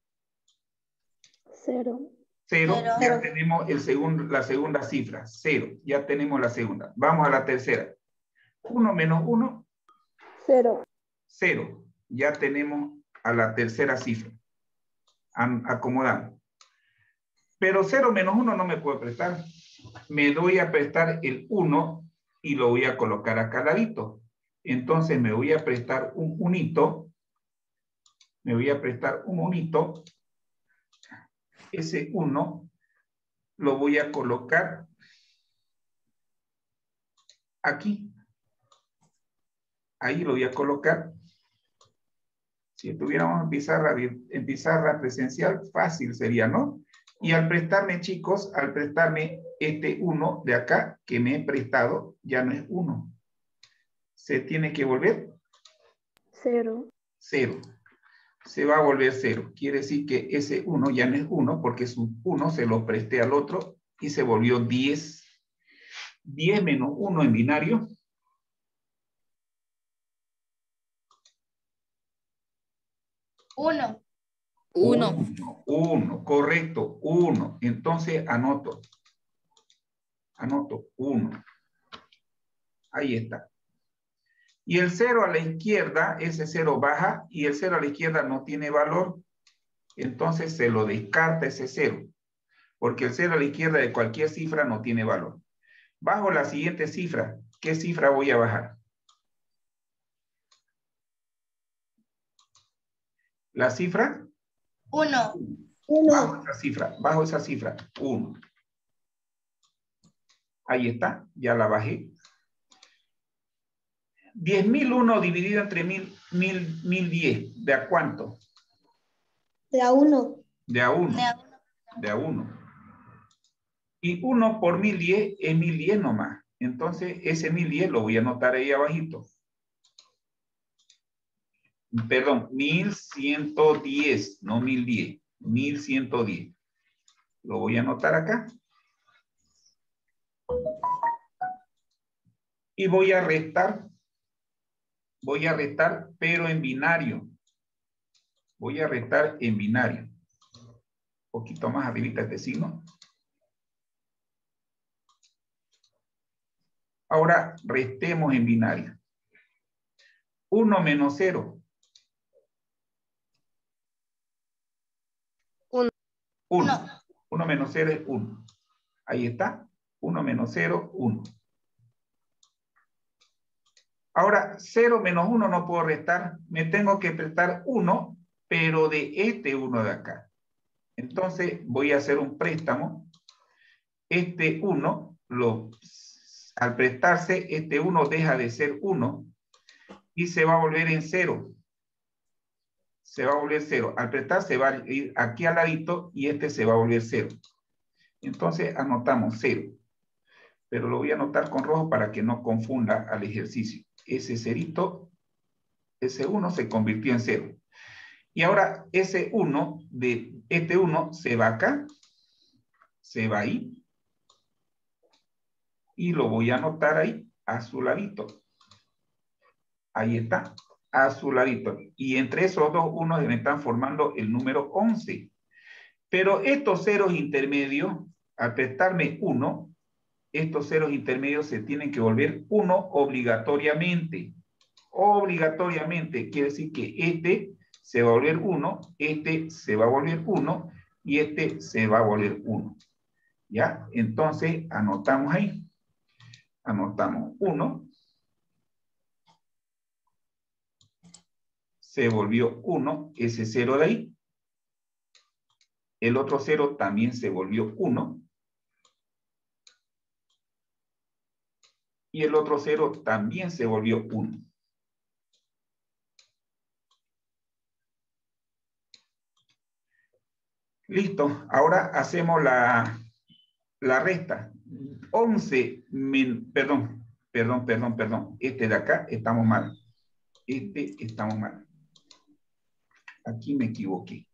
Cero. cero. Cero. Ya tenemos el segundo, la segunda cifra. cero. Ya tenemos la segunda. Vamos a la tercera. uno menos uno. Cero. cero. Ya tenemos a la tercera cifra. Acomodamos. Pero cero menos uno no me puedo prestar. Me doy a prestar el uno y lo voy a colocar acá al ladito. Entonces me voy a prestar un unito. Me voy a prestar un unito. Ese uno lo voy a colocar aquí. Ahí lo voy a colocar. Si estuviéramos en pizarra, en pizarra presencial, fácil sería, ¿no? Y al prestarme, chicos, al prestarme este uno de acá que me he prestado, ya no es uno. Se tiene que volver Cero. cero. Se va a volver cero. Quiere decir que ese uno ya no es uno porque su uno se lo presté al otro y se volvió diez. diez menos uno en binario. Uno. Uno. Uno, correcto, uno. Entonces anoto. Anoto uno. Ahí está. Y el cero a la izquierda, ese cero baja y el cero a la izquierda no tiene valor. Entonces se lo descarta ese cero. Porque el cero a la izquierda de cualquier cifra no tiene valor. Bajo la siguiente cifra. ¿Qué cifra voy a bajar? ¿La cifra? Uno. Bajo esa cifra. Bajo esa cifra. uno. Ahí está. Ya la bajé. diez mil uno dividido entre mil, mil, mil diez. ¿De a cuánto? De a uno. De a uno. De a uno. Y uno por mil diez es mil diez nomás. Entonces, ese mil diez lo voy a anotar ahí abajito. Perdón, mil ciento diez, no mil diez. mil ciento diez. Lo voy a anotar acá. Y voy a restar. Voy a restar, pero en binario. Voy a restar en binario. Un poquito más arribita este signo. Ahora restemos en binario. uno menos cero. Uno. uno. uno menos cero es uno. Ahí está. uno menos cero, uno. Ahora, cero menos uno no puedo restar. Me tengo que prestar uno, pero de este uno de acá. Entonces, voy a hacer un préstamo. Este uno, lo, al prestarse, este uno deja de ser uno y se va a volver en cero. Se va a volver cero. Al prestarse va a ir aquí al ladito y este se va a volver cero. Entonces, anotamos cero. Pero lo voy a anotar con rojo para que no confunda al ejercicio. Ese cerito, ese uno se convirtió en cero. Y ahora ese uno, de este uno se va acá, se va ahí. Y lo voy a anotar ahí, a su ladito. Ahí está, a su ladito. Y entre esos dos unos me están formando el número once. Pero estos ceros intermedios, al prestarme uno, estos ceros intermedios se tienen que volver uno obligatoriamente. Obligatoriamente quiere decir que este se va a volver uno, este se va a volver uno y este se va a volver uno. ¿Ya? Entonces anotamos ahí. Anotamos uno. Se volvió uno, ese cero de ahí. El otro cero también se volvió uno. Y el otro cero también se volvió uno. Listo. Ahora hacemos la, la resta. once, min, perdón, perdón, perdón, perdón. Este de acá estamos mal. Este estamos mal. Aquí me equivoqué.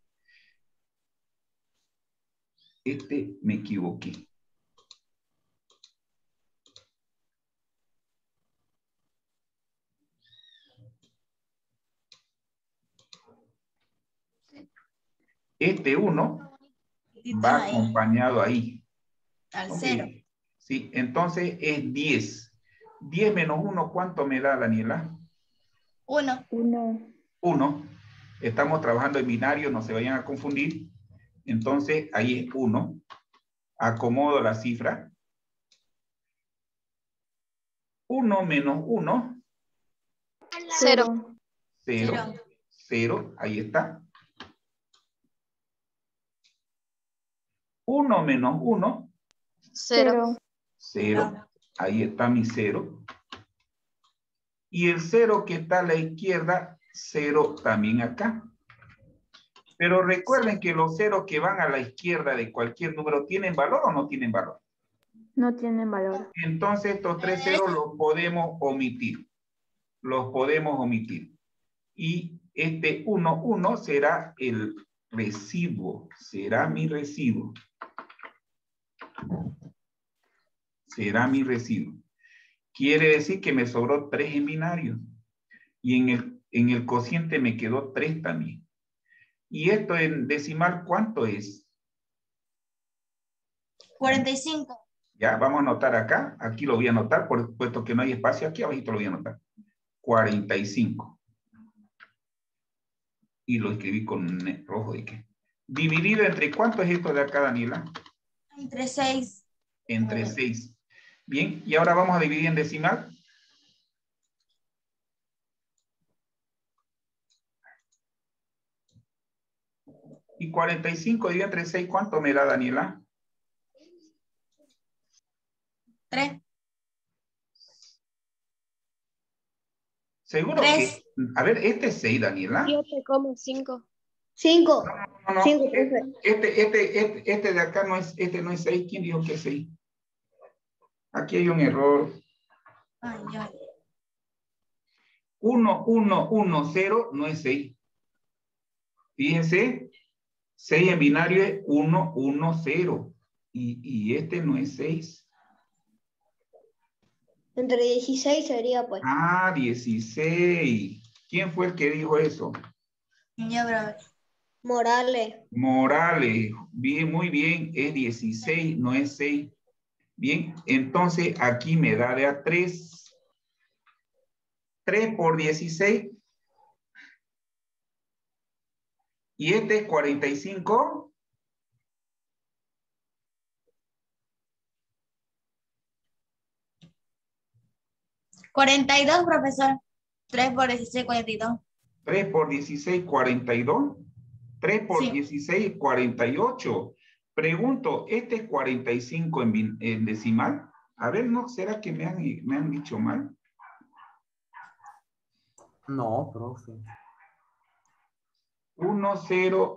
Este me equivoqué. Este uno va acompañado ahí. Al Ok. cero. Sí, entonces es diez. diez menos uno, ¿cuánto me da, Daniela? Uno. Uno. uno. Estamos trabajando en binario, no se vayan a confundir. Entonces, ahí es uno. Acomodo la cifra. uno menos uno. Cero. cero. cero, ahí está. uno menos uno. Cero. cero. Ahí está mi cero. Y el cero que está a la izquierda, cero también acá. Pero recuerden que los ceros que van a la izquierda de cualquier número, ¿tienen valor o no tienen valor? No tienen valor. Entonces estos tres ceros los podemos omitir. Los podemos omitir. Y este uno, uno será el residuo. Será mi residuo. Será mi residuo. Quiere decir que me sobró tres en binario. Y en el, en el cociente me quedó tres también. Y esto en decimal, ¿cuánto es? cuarenta y cinco. Ya, vamos a anotar acá. Aquí lo voy a anotar, por puesto que no hay espacio. Aquí abajito lo voy a anotar. cuarenta y cinco. Y lo escribí con rojo de qué. Dividido entre, ¿cuánto es esto de acá, Daniela? Entre seis. Entre seis. Bien, y ahora vamos a dividir en decimal. Y cuarenta y cinco dividido entre seis, ¿cuánto me da, Daniela? tres. Seguro Tres. que, a ver, este es seis, Daniela. siete coma cinco. Cinco. No, no, Cinco, este, profe. este, este, este, este de acá no es, este no es seis. ¿Quién dijo que es seis? Aquí hay un error. Ay, ay. uno, uno, uno, cero no es seis. Fíjense, seis en binario es uno, uno, cero. Y, y este no es seis. Entre dieciséis sería, pues. Ah, dieciséis. ¿Quién fue el que dijo eso? Ya, bravo. Morales. Morales. Bien, muy bien. Es dieciséis, no es seis. Bien, entonces aquí me da de a tres. tres por dieciséis. Y este es cuarenta y cinco. cuarenta y dos, profesor. tres por dieciséis, cuarenta y dos. tres por dieciséis, cuarenta y dos. tres por Sí. dieciséis, cuarenta y ocho. Pregunto, ¿este es cuarenta y cinco en, bin- en decimal? A ver, ¿no? ¿Será que me han, me han dicho mal? No, profe. uno, cero,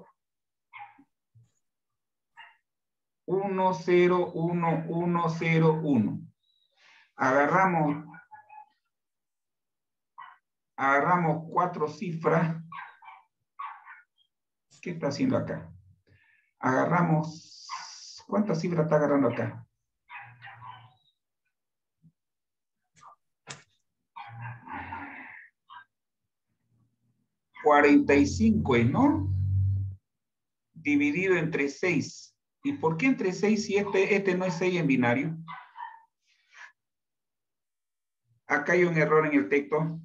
uno, cero, uno, uno, cero, uno. Agarramos, agarramos cuatro cifras. ¿Qué está haciendo acá? Agarramos, ¿cuántas cifras está agarrando acá? cuarenta y cinco, ¿no? Dividido entre seis. ¿Y por qué entre seis si este, este no es seis en binario? Acá hay un error en el texto.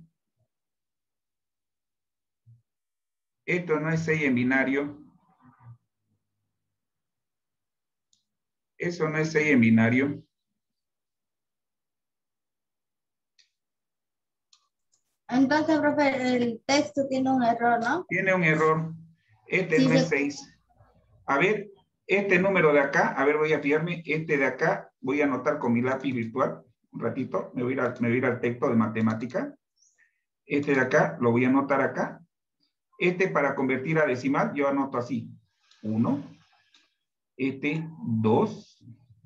Esto no es seis en binario. Eso no es seis en binario. Entonces, profe, el texto tiene un error, ¿no? Tiene un error. Este Sí, no es se- seis. A ver, este número de acá, a ver, voy a fijarme, este de acá, voy a anotar con mi lápiz virtual, un ratito, me voy a ir, a, me voy a ir al texto de matemática. Este de acá, lo voy a anotar acá. Este para convertir a decimal, yo anoto así, uno, este dos,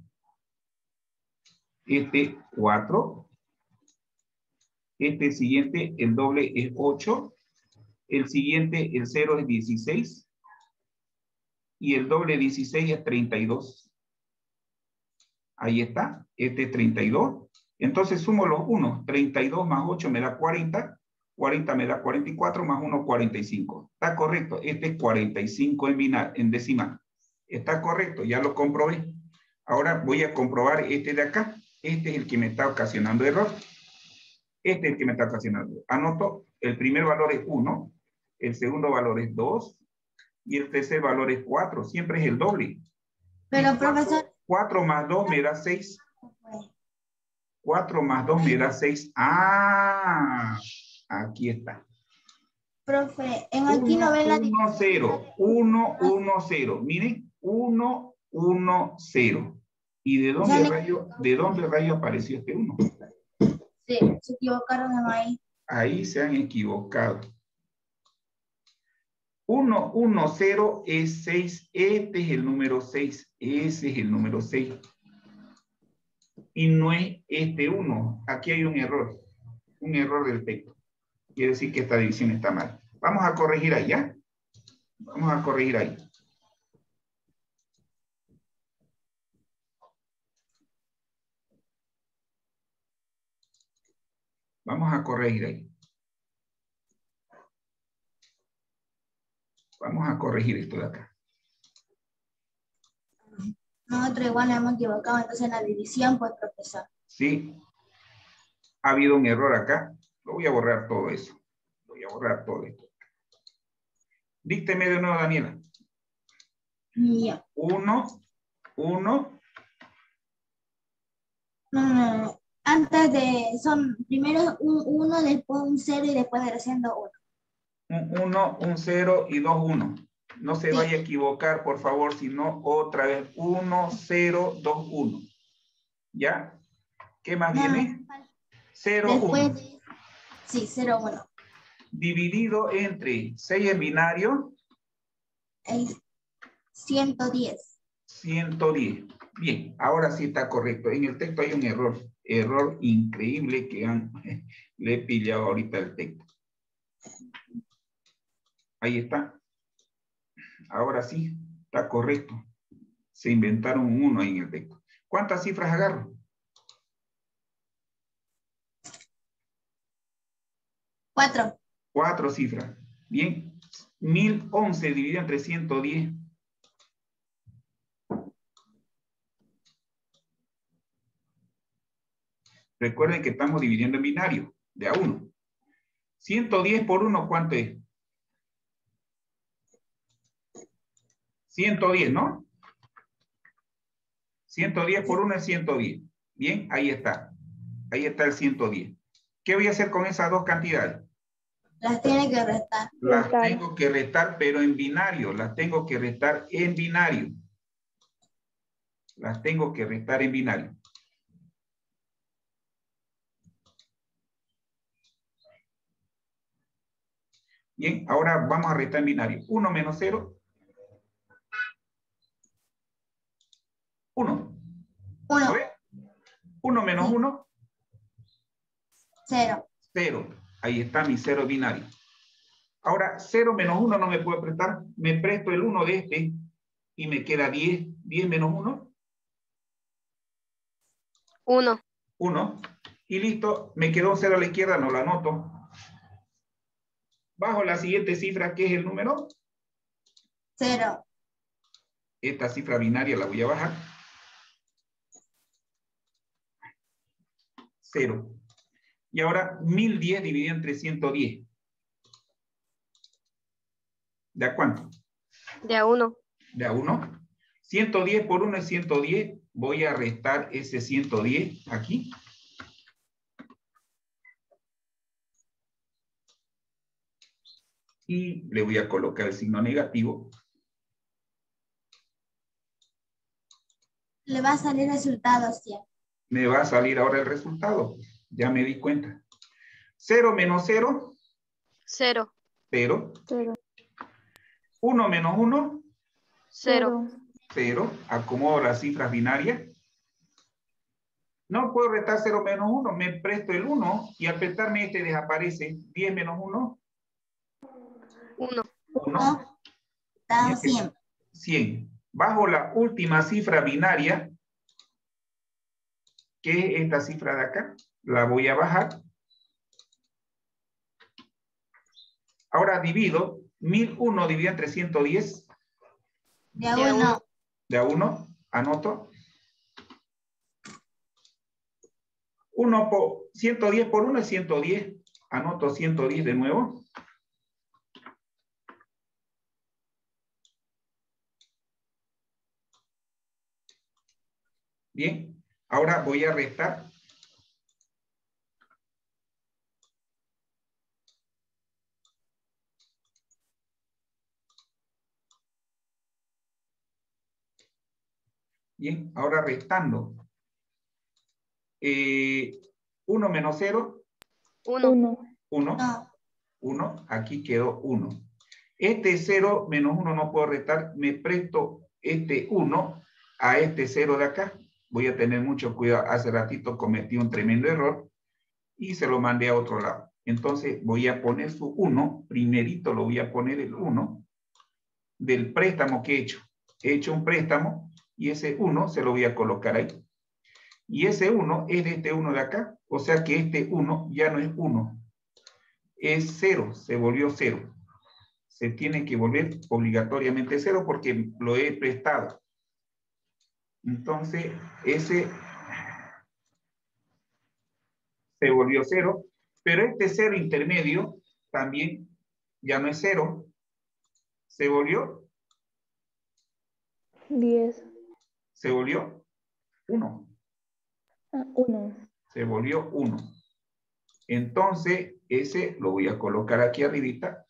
este cuatro, este siguiente, el doble es ocho, el siguiente, el cero es dieciséis, y el doble dieciséis es treinta y dos. Ahí está, este es treinta y dos. Entonces sumo los unos, treinta y dos más ocho me da cuarenta, cuarenta me da cuarenta y cuatro, más uno, cuarenta y cinco. Está correcto, este es cuarenta y cinco en, binar, en decimal. Está correcto, ya lo comprobé. Ahora voy a comprobar este de acá. Este es el que me está ocasionando error. Este es el que me está ocasionando. Anoto, el primer valor es uno, el segundo valor es dos, y el tercer valor es cuatro. Siempre es el doble. Pero, profesor, cuatro más dos me da seis. cuatro más dos me da seis. Ah, aquí está. profe, en aquí no ven la uno, cero. uno, uno, cero. Miren, uno, uno, cero. ¿Y de dónde Sale- rayo, de dónde rayo apareció este uno? Sí, se equivocaron en ahí. Ahí se han equivocado. uno, uno, cero es seis. Este es el número seis. Ese es el número seis. Y no es este uno. Aquí hay un error. Un error del texto. Quiere decir que esta división está mal. Vamos a corregir ahí, ¿ya? Vamos a corregir ahí. Vamos a corregir ahí. Vamos a corregir esto de acá. Nosotros igual nos hemos equivocado, entonces en la división, pues, profesor. Sí. Ha habido un error acá. Lo voy a borrar todo eso. Voy a borrar todo esto. Dícteme de nuevo, Daniela. Ya. Uno, uno. No, no, no. Antes de, son primero un uno, después un cero y después haciendo uno. Un uno, un cero y dos uno. No se Sí. vaya a equivocar, por favor, sino otra vez. uno, cero, dos, uno. ¿Ya? ¿Qué más No, viene? no. cero, Después, uno. de- sí, cero, uno. Dividido entre seis en binario, Es ciento diez. ciento diez. Bien, ahora sí está correcto. En el texto hay un error. Error increíble que han, le he pillado ahorita el texto. Ahí está. Ahora sí, está correcto. Se inventaron un uno ahí en el texto. ¿Cuántas cifras agarro? Cuatro. Cuatro cifras. Bien. mil once dividido entre ciento diez. Recuerden que estamos dividiendo en binario, de a uno. ciento diez por uno, ¿cuánto es? ciento diez, ¿no? ciento diez por uno es ciento diez. Bien, ahí está. Ahí está el ciento diez. ¿Qué voy a hacer con esas dos cantidades? Las tiene que restar. Las Restar. tengo que restar, pero en binario. Las tengo que restar en binario. Las tengo que restar en binario. Bien, ahora vamos a restar en binario. uno menos cero. uno. Uno. uno menos Sí. uno. Cero. cero. Ahí está mi cero binario. Ahora, cero menos uno no me puede prestar. Me presto el uno de este y me queda diez. diez menos uno. Uno. uno. Y listo, me quedó un cero a la izquierda, no lo anoto. Bajo la siguiente cifra, ¿qué es el número? Cero. Esta cifra binaria la voy a bajar. cero. Y ahora mil diez dividido entre ciento diez. ¿De a cuánto? De a uno. De a uno. ciento diez por uno es ciento diez. Voy a restar ese ciento diez aquí. Y le voy a colocar el signo negativo. Le va a salir resultado cien. Me va a salir ahora el resultado. Ya me di cuenta. cero menos cero. Cero. cero. Cero. uno menos uno. Cero. cero. Acomodo las cifras binarias. No puedo restar cero menos uno. Me presto el uno y al prestarme este desaparece. diez menos uno. Uno. uno. Da cien. cien. Bajo la última cifra binaria, que es esta cifra de acá, la voy a bajar. Ahora divido mil uno dividido entre ciento diez. De a uno. De a uno, anoto. uno por ciento diez por uno es ciento diez. Anoto ciento diez de nuevo. Bien, ahora voy a restar. Bien, ahora restando. Eh, uno menos cero. Uno. Uno. uno. No. uno. Aquí quedó uno. Este cero menos uno no puedo restar. Me presto este uno a este cero de acá. Voy a tener mucho cuidado. Hace ratito cometí un tremendo error y se lo mandé a otro lado. Entonces voy a poner su uno. Primerito lo voy a poner el uno del préstamo que he hecho. He hecho un préstamo y ese uno se lo voy a colocar ahí. Y ese uno es de este uno de acá. O sea que este uno ya no es uno. Es cero. Se volvió cero. Se tiene que volver obligatoriamente cero porque lo he prestado. Entonces, ese se volvió cero, pero este cero intermedio también ya no es cero, se volvió, diez. se volvió uno, Ah, uno. se volvió uno. Entonces, ese lo voy a colocar aquí arribita.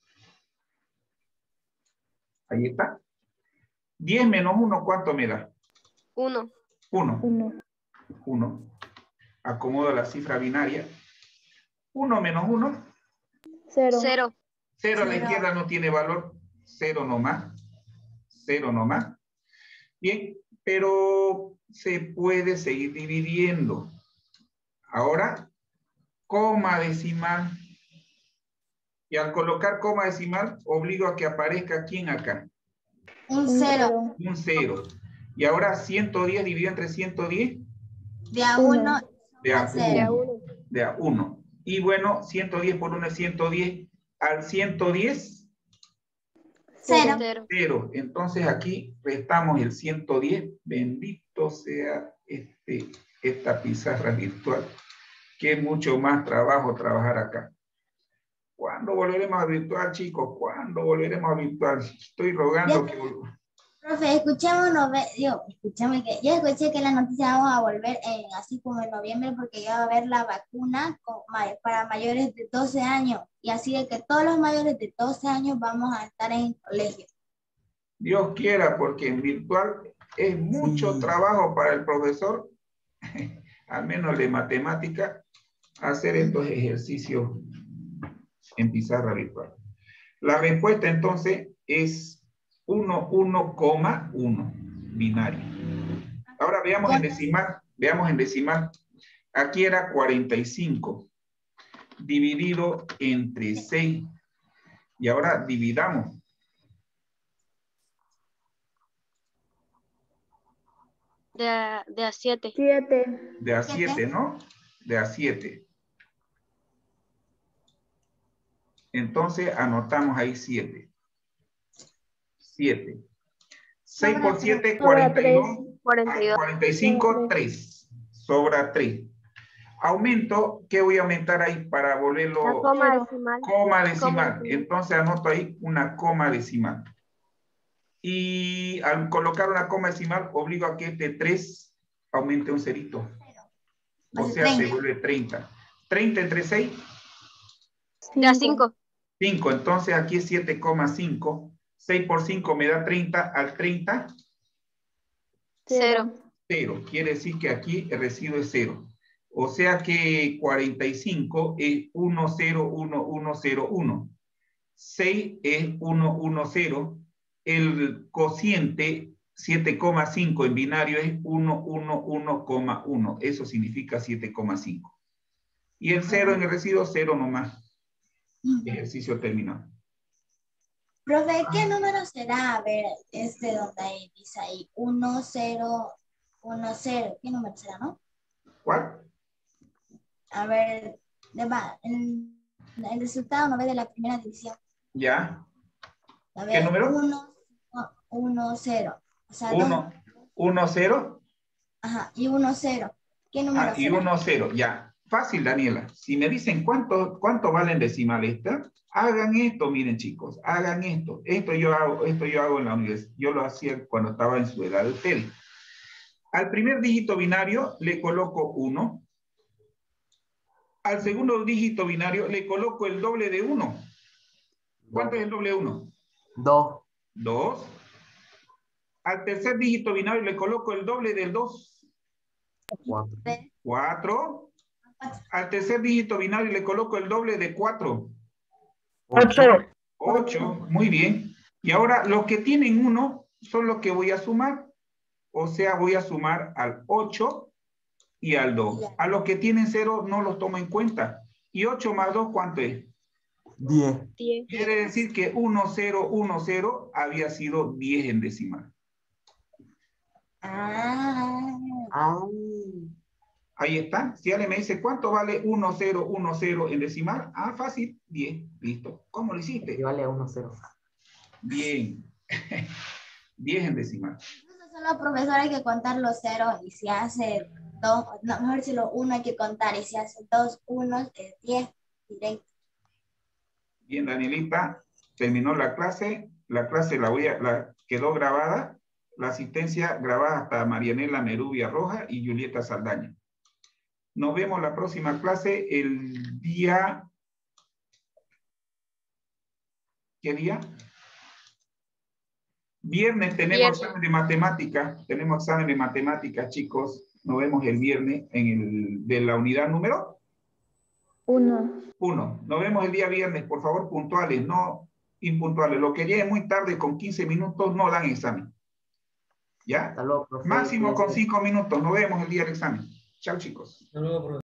Ahí está. diez menos uno, ¿cuánto me da? uno. uno. Uno. uno. Acomodo la cifra binaria. uno menos uno. Cero. cero. cero a la Cero. izquierda no tiene valor. cero nomás. cero nomás. Bien, pero se puede seguir dividiendo. Ahora, coma decimal. Y al colocar coma decimal, obligo a que aparezca ¿quién acá? Un Un cero. Un cero. Y ahora ciento diez dividido entre ciento diez. De a Uno. uno. De a a cero. uno. De a uno. Y bueno, ciento diez por uno es ciento diez. Al ciento diez, Cero. cero. cero. Entonces aquí restamos el ciento diez. Bendito sea este, esta pizarra virtual. Que mucho más trabajo trabajar acá. ¿Cuándo volveremos a virtual, chicos? ¿Cuándo volveremos a virtual? Estoy rogando Ya. que... Profe, escuchemos, nove- yo, escúchame que yo escuché que la noticia vamos a volver en, así como en noviembre porque ya va a haber la vacuna con, ma- para mayores de doce años y así de que todos los mayores de doce años vamos a estar en el colegio. Dios quiera, porque en virtual es mucho Sí. trabajo para el profesor, al menos de matemática, hacer estos ejercicios en pizarra virtual. La respuesta entonces es uno, uno, uno, binario. Ahora veamos en decimal, veamos en decimal. Aquí era cuarenta y cinco, dividido entre seis. Y ahora dividamos. De a, de a siete. Siete. De a siete, ¿no? De a siete. Entonces anotamos ahí siete. siete. seis por siete, cuarenta y dos. cuarenta y dos. cuarenta y cinco, tres. Sobra tres. Aumento, ¿qué voy a aumentar ahí para volverlo? La coma Cero. decimal. Coma decimal. decimal. Entonces anoto ahí una coma decimal. Y al colocar una coma decimal, obligo a que este tres aumente un cerito. O sea, se vuelve treinta. treinta entre seis. De a cinco. cinco. Entonces aquí es siete coma cinco. seis por cinco me da treinta. Al treinta, Cero. cero. Quiere decir que aquí el residuo es cero. O sea que cuarenta y cinco es uno, cero, uno, uno, cero, uno. seis es uno, uno, cero. El cociente siete coma cinco en binario es uno, uno, uno, uno. Eso significa siete coma cinco. Y el cero en el residuo, cero nomás. Ejercicio terminado. Profe, ¿qué número será? A ver, este donde ahí dice ahí, uno, cero, uno, cero. ¿Qué número será, no? ¿Cuál? A ver, de va, el, el resultado no ve de la primera división. ¿Ya? A ¿Qué ver, número? uno, uno, cero. O sea, uno, uno, cero. Ajá, y uno, cero. ¿Qué número Ah, y será? uno, cero. Ya. Fácil, Daniela. Si me dicen cuánto, cuánto valen decimal esta, hagan esto, miren chicos, hagan esto. Esto yo hago, esto yo hago en la universidad. Yo lo hacía cuando estaba en su edad de ustedes. Al primer dígito binario le coloco uno. Al segundo dígito binario le coloco el doble de uno. ¿Cuánto es el doble de uno? Dos. dos. Al tercer dígito binario le coloco el doble del dos. Cuatro. cuatro. Al tercer dígito binario le coloco el doble de cuatro. Ocho. ocho. Muy bien. Y ahora los que tienen uno son los que voy a sumar. O sea, voy a sumar al ocho y al dos. A los que tienen cero no los tomo en cuenta. ¿Y ocho más dos cuánto es? Diez. diez. Quiere decir que uno, cero, uno, cero había sido diez en decimal. Ah. Ay. Ahí está. Si alguien me dice, ¿cuánto vale uno, cero, uno, cero en decimal? Ah, fácil. diez. Listo. ¿Cómo lo hiciste? Vale a uno cero. Bien. diez en decimal. Solo, profesor, hay que contar los ceros y si hace dos, no, mejor si lo uno hay que contar y si hace dos unos es diez, directo. Bien, Danielita, terminó la clase. La clase la voy a, la quedó grabada. La asistencia grabada hasta Marianela Merubia Roja y Julieta Saldaña. Nos vemos la próxima clase el día... ¿Qué día? Viernes tenemos Viernes. examen de matemáticas. Tenemos examen de matemáticas, chicos. Nos vemos el viernes en el de la unidad número Uno. uno. Nos vemos el día viernes, por favor, puntuales, no impuntuales. Los que lleguen muy tarde con quince minutos no dan examen. ¿Ya? Hasta luego, profe. Máximo con Cuídese. cinco minutos. Nos vemos el día del examen. Chao, chicos. Hasta luego, profesor.